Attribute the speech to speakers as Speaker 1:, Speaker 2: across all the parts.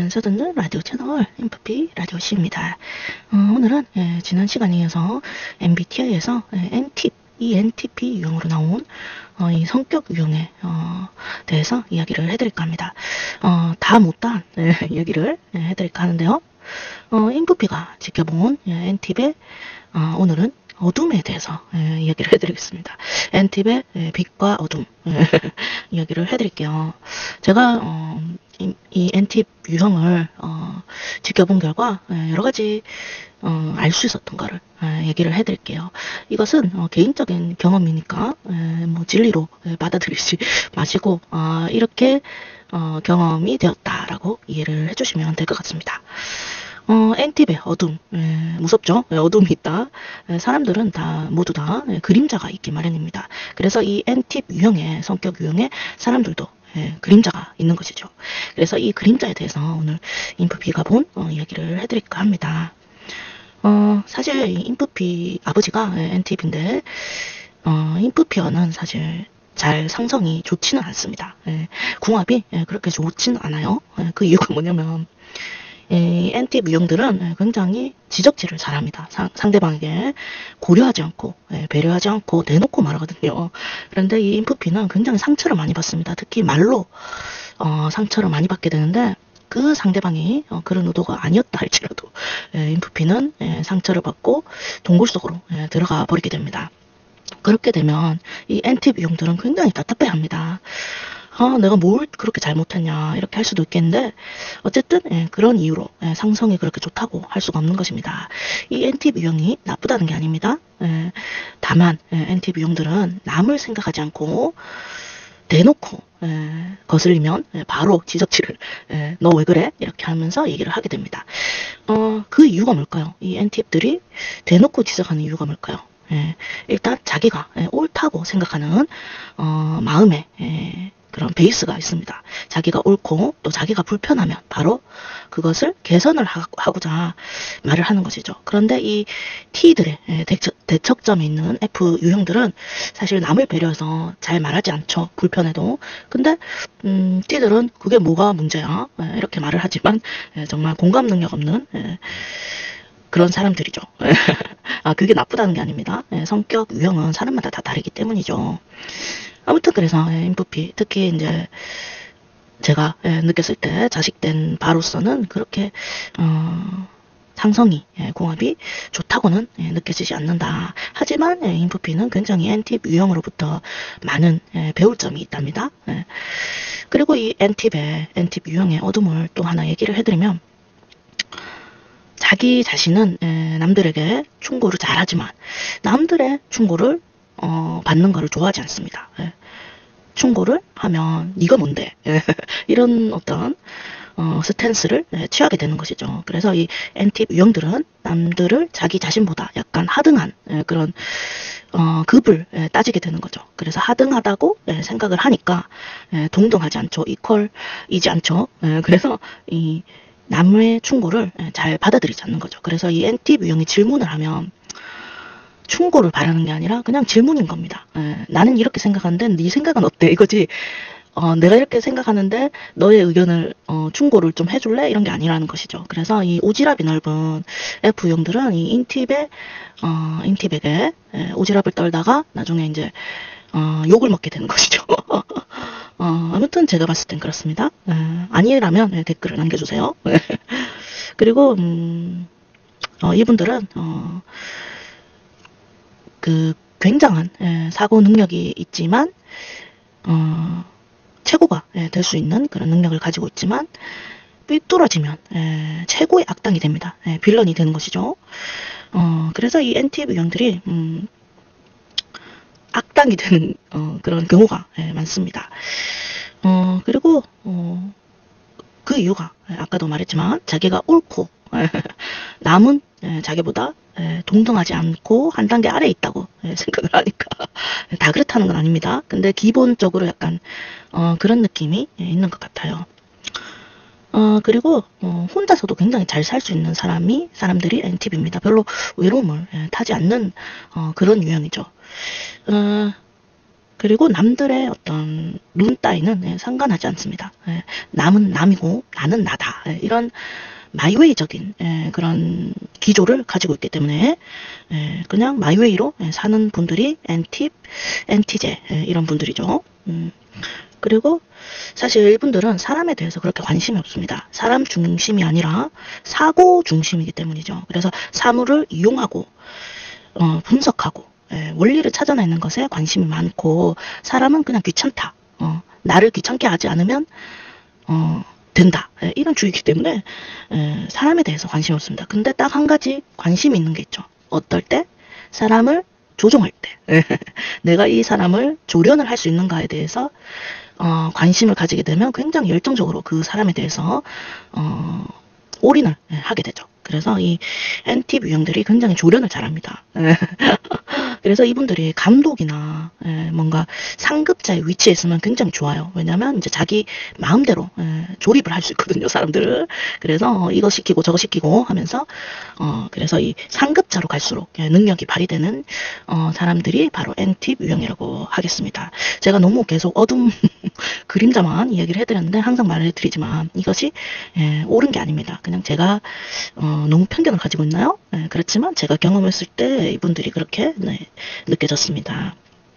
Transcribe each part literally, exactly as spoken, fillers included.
Speaker 1: 들으면서 듣는 라디오 채널 엠피피 라디오 씨입니다. 어, 오늘은 예, 지난 시간에 이어서 엠비티아이에서 예, 엔팁, 이 엔티피 유형으로 나온 어, 이 성격 유형에 어, 대해서 이야기를 해드릴까 합니다. 어, 다 못한 예, 이야기를 예, 해드릴까 하는데요. 어, 엠피피가 지켜본 예, 엔팁의 어, 오늘은 어둠에 대해서 예, 이야기를 해드리겠습니다. 엔팁의 예, 빛과 어둠 예, 이야기를 해드릴게요. 제가 어, 이, 이 엔팁 유형을 어, 지켜본 결과 예, 여러 가지 어, 알 수 있었던 거를 예, 얘기를 해드릴게요. 이것은 어, 개인적인 경험이니까 예, 뭐 진리로 예, 받아들이지 마시고 어, 이렇게 어, 경험이 되었다라고 이해를 해주시면 될 것 같습니다. 어, 엔팁의 어둠, 에, 무섭죠? 에, 어둠이 있다. 에, 사람들은 다 모두 다 에, 그림자가 있기 마련입니다. 그래서 이 엔팁 유형의 성격 유형의 사람들도 에, 그림자가 있는 것이죠. 그래서 이 그림자에 대해서 오늘 인프피가 본 어, 이야기를 해드릴까 합니다. 어, 사실 인프피 아버지가 에, 엔팁인데 어, 인프피어는 사실 잘 상성이 좋지는 않습니다. 에, 궁합이 에, 그렇게 좋지는 않아요. 에, 그 이유가 뭐냐면 이 엔팁 유형들은 굉장히 지적질을 잘합니다. 상, 상대방에게 고려하지 않고 배려하지 않고 대놓고 말하거든요. 그런데 이 인프피는 굉장히 상처를 많이 받습니다. 특히 말로 어, 상처를 많이 받게 되는데 그 상대방이 어, 그런 의도가 아니었다 할지라도 에, 인프피는 에, 상처를 받고 동굴 속으로 에, 들어가 버리게 됩니다. 그렇게 되면 이 엔팁 유형들은 굉장히 답답해합니다. 아, 내가 뭘 그렇게 잘못했냐 이렇게 할 수도 있겠는데 어쨌든 예, 그런 이유로 예, 상성이 그렇게 좋다고 할 수가 없는 것입니다. 이 엔팁 유형이 나쁘다는 게 아닙니다. 예, 다만 예, 엔팁 유형들은 남을 생각하지 않고 대놓고 예, 거슬리면 예, 바로 지적질을 예, 너 왜 그래? 이렇게 하면서 얘기를 하게 됩니다. 어, 그 이유가 뭘까요? 이 엔팁들이 대놓고 지적하는 이유가 뭘까요? 예, 일단 자기가 예, 옳다고 생각하는 어, 마음에 예, 그런 베이스가 있습니다. 자기가 옳고 또 자기가 불편하면 바로 그것을 개선을 하고자 말을 하는 것이죠. 그런데 이 T들의 대척, 대척점에 있는 F 유형들은 사실 남을 배려해서 잘 말하지 않죠. 불편해도. 근데 음, T들은 그게 뭐가 문제야? 이렇게 말을 하지만 정말 공감 능력 없는 그런 사람들이죠. 아, 그게 나쁘다는 게 아닙니다. 성격 유형은 사람마다 다 다르기 때문이죠. 아무튼 그래서 인프피 특히 이제 제가 느꼈을 때 자식된 바로서는 그렇게 어, 상성이 궁합이 좋다고는 느껴지지 않는다. 하지만 인프피는 굉장히 엔팁 유형으로부터 많은 배울 점이 있답니다. 그리고 이 엔팁의 엔팁 유형의 어둠을 또 하나 얘기를 해드리면 자기 자신은 남들에게 충고를 잘하지만 남들의 충고를 어, 받는 것을 좋아하지 않습니다. 예. 충고를 하면 네가 뭔데 이런 어떤 어, 스탠스를 예, 취하게 되는 것이죠. 그래서 이 엔팁 유형들은 남들을 자기 자신보다 약간 하등한 예, 그런 어, 급을 예, 따지게 되는 거죠. 그래서 하등하다고 예, 생각을 하니까 예, 동등하지 않죠. 이퀄이지 않죠. 예, 그래서 이 남의 충고를 예, 잘 받아들이지 않는 거죠. 그래서 이 엔팁 유형이 질문을 하면 충고를 바라는 게 아니라 그냥 질문인 겁니다. 에, 나는 이렇게 생각하는데 네 생각은 어때? 이거지. 어, 내가 이렇게 생각하는데 너의 의견을 어, 충고를 좀 해줄래? 이런 게 아니라는 것이죠. 그래서 이 오지랖이 넓은 F형들은 이 인팁에 어, 인팁에게 에, 오지랖을 떨다가 나중에 이제 어, 욕을 먹게 되는 것이죠. 어, 아무튼 제가 봤을 땐 그렇습니다. 에, 아니라면 에, 댓글을 남겨주세요. 그리고 음, 어, 이분들은 어, 그 굉장한 예, 사고 능력이 있지만 어, 최고가 예, 될 수 있는 그런 능력을 가지고 있지만 삐뚤어지면 예, 최고의 악당이 됩니다. 예, 빌런이 되는 것이죠. 어, 그래서 이 엔팁 유형들이 음, 악당이 되는 어, 그런 경우가 예, 많습니다. 어, 그리고 어, 그 이유가 아까도 말했지만 자기가 옳고 남은 자기보다 동등하지 않고 한 단계 아래에 있다고 생각을 하니까 다 그렇다는 건 아닙니다. 근데 기본적으로 약간 어, 그런 느낌이 있는 것 같아요. 어, 그리고 어, 혼자서도 굉장히 잘 살 수 있는 사람이 사람들이 엔팁입니다. 별로 외로움을 타지 않는 어, 그런 유형이죠. 어, 그리고 남들의 어떤 눈 따위는 예, 상관하지 않습니다. 예, 남은 남이고 나는 나다. 예, 이런 마이웨이적인 예, 그런 기조를 가지고 있기 때문에 예, 그냥 마이웨이로 예, 사는 분들이 엔팁, 엔티제 예, 이런 분들이죠. 음, 그리고 사실 이분들은 사람에 대해서 그렇게 관심이 없습니다. 사람 중심이 아니라 사고 중심이기 때문이죠. 그래서 사물을 이용하고 어, 분석하고 예, 원리를 찾아내는 것에 관심이 많고, 사람은 그냥 귀찮다. 어, 나를 귀찮게 하지 않으면 어, 된다. 예, 이런 주의이기 때문에 예, 사람에 대해서 관심이 없습니다. 근데 딱 한 가지 관심이 있는 게 있죠. 어떨 때? 사람을 조종할 때. 예, 내가 이 사람을 조련을 할 수 있는가에 대해서 어, 관심을 가지게 되면 굉장히 열정적으로 그 사람에 대해서 어, 올인을 예, 하게 되죠. 그래서 이 엔팁 유형들이 굉장히 조련을 잘합니다. 그래서 이분들이 감독이나 예, 뭔가 상급자의 위치에 있으면 굉장히 좋아요. 왜냐면 이제 자기 마음대로 예, 조립을 할 수 있거든요, 사람들을. 그래서 이거 시키고 저거 시키고 하면서 어 그래서 이 상급자로 갈수록 예, 능력이 발휘되는 어 사람들이 바로 엔팁 유형이라고 하겠습니다. 제가 너무 계속 어둠 그림자만 이야기를 해드렸는데 항상 말해드리지만 이것이 예, 옳은 게 아닙니다. 그냥 제가 어, 너무 편견을 가지고 있나요? 예, 그렇지만 제가 경험했을 때 이분들이 그렇게 네, 느껴졌습니다.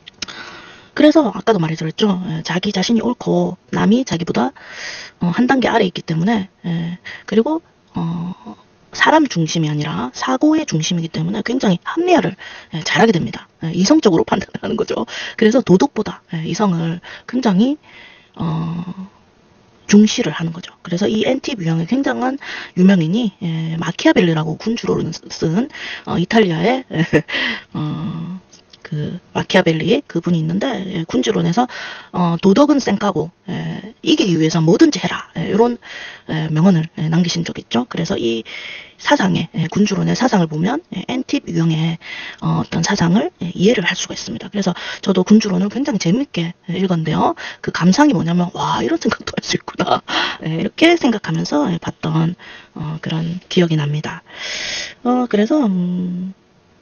Speaker 1: 그래서 아까도 말해드렸죠. 예, 자기 자신이 옳고 남이 자기보다 어, 한 단계 아래에 있기 때문에 예, 그리고 어, 사람 중심이 아니라 사고의 중심이기 때문에 굉장히 합리화를 예, 잘하게 됩니다. 예, 이성적으로 판단을 하는 거죠. 그래서 도덕보다 예, 이성을 굉장히 어, 중시를 하는 거죠. 그래서 이 엔팁 유형의 굉장한 유명인이 예, 마키아벨리라고 군주로 쓴 어, 이탈리아의 예, 어, 그 마키아벨리 그분이 있는데 예, 군주론에서 어, 도덕은 쌩까고 예, 이기기 위해서 뭐든지 해라 예, 이런 예, 명언을 예, 남기신 적이 있죠. 그래서 이 사상의 예, 군주론의 사상을 보면 예, 엔팁 유형의 어, 어떤 사상을 예, 이해를 할 수가 있습니다. 그래서 저도 군주론을 굉장히 재밌게 예, 읽었는데요. 그 감상이 뭐냐면 와 이런 생각도 할 수 있구나 예, 이렇게 생각하면서 예, 봤던 어, 그런 기억이 납니다. 어, 그래서 음,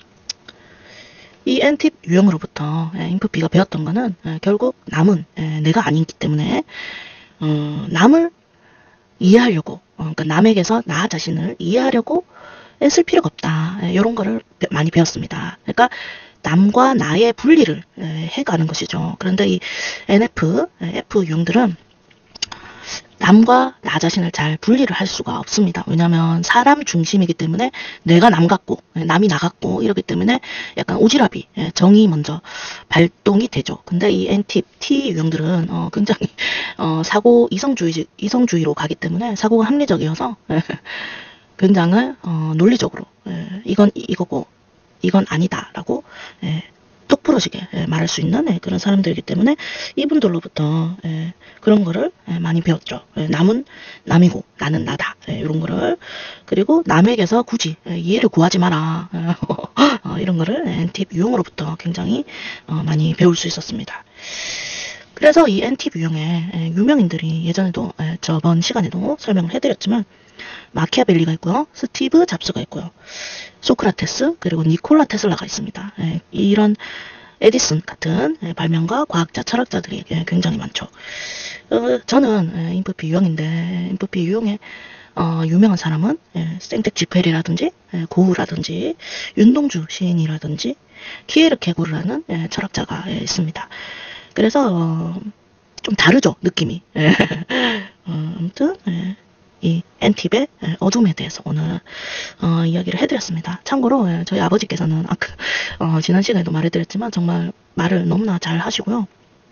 Speaker 1: 이 엔팁 유형으로부터 인프피가 배웠던 거는 결국 남은 내가 아니기 때문에 어, 남을 이해하려고 어, 그러니까 남에게서 나 자신을 이해하려고 애쓸 필요가 없다. 이런 거를 많이 배웠습니다. 그러니까 남과 나의 분리를 해가는 것이죠. 그런데 이 엔에프, F 유형들은 남과 나 자신을 잘 분리를 할 수가 없습니다. 왜냐하면 사람 중심이기 때문에 내가 남 같고 남이 나 같고 이러기 때문에 약간 오지랖이 정이 먼저 발동이 되죠. 근데 이 엔팁 T 유형들은 어, 굉장히 어, 사고 이성주의 이성주의로 가기 때문에 사고가 합리적이어서 굉장히 어, 논리적으로 이건 이거고 이건 아니다라고 똑부러지게 말할 수 있는 그런 사람들이기 때문에 이분들로부터 그런 거를 많이 배웠죠. 남은 남이고 나는 나다 이런 거를. 그리고 남에게서 굳이 이해를 구하지 마라 이런 거를 엔팁 유형으로부터 굉장히 많이 배울 수 있었습니다. 그래서 이 엔팁 유형의 유명인들이 예전에도 저번 시간에도 설명을 해드렸지만 마키아벨리가 있고요. 스티브 잡스가 있고요. 소크라테스 그리고 니콜라 테슬라가 있습니다. 예, 이런 에디슨 같은 예, 발명가, 과학자, 철학자들이 예, 굉장히 많죠. 어, 저는 예, 인프피 유형인데 인프피 유형의 어, 유명한 사람은 예, 생텍쥐페리라든지 예, 고흐라든지 윤동주 시인이라든지 키에르케고르라는 예, 철학자가 예, 있습니다. 그래서 어, 좀 다르죠 느낌이. 예. 어, 아무튼 예. 이 엔팁의 어둠에 대해서 오늘 어, 이야기를 해드렸습니다. 참고로 예, 저희 아버지께서는 아까 어, 지난 시간에도 말해드렸지만 정말 말을 너무나 잘 하시고요.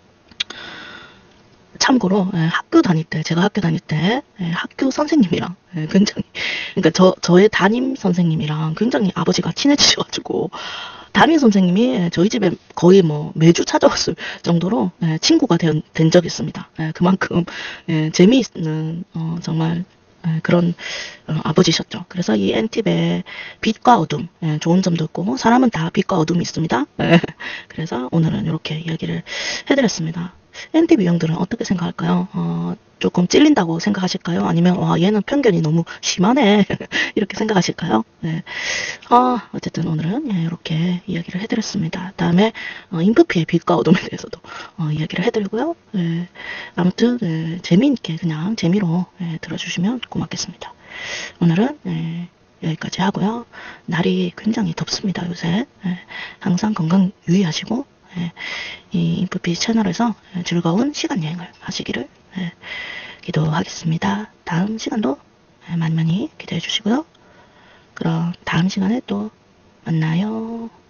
Speaker 1: 참고로 예, 학교 다닐 때 제가 학교 다닐 때 예, 학교 선생님이랑 예, 굉장히 그러니까 저 저의 담임 선생님이랑 굉장히 아버지가 친해지셔가지고 담임 선생님이 저희 집에 거의 뭐 매주 찾아왔을 정도로 예, 친구가 된, 된 적이 있습니다. 예, 그만큼 예, 재미있는 어, 정말 예, 그런 어, 아버지셨죠. 그래서 이 엔팁의 빛과 어둠 예, 좋은 점도 있고 사람은 다 빛과 어둠이 있습니다. 예, 그래서 오늘은 이렇게 이야기를 해드렸습니다. 엔티 유형들은 어떻게 생각할까요? 어, 조금 찔린다고 생각하실까요? 아니면 와 얘는 편견이 너무 심하네 이렇게 생각하실까요? 네. 아 어쨌든 오늘은 예, 이렇게 이야기를 해드렸습니다. 다음에 어, 인프피의 빛과 어둠에 대해서도 어, 이야기를 해드리고요. 예, 아무튼 예, 재미있게 그냥 재미로 예, 들어주시면 고맙겠습니다. 오늘은 예, 여기까지 하고요. 날이 굉장히 덥습니다 요새. 예, 항상 건강 유의하시고 예, 이 인프피 채널에서 즐거운 시간 여행을 하시기를 예, 기도하겠습니다. 다음 시간도 많이 많이 기대해 주시고요. 그럼 다음 시간에 또 만나요.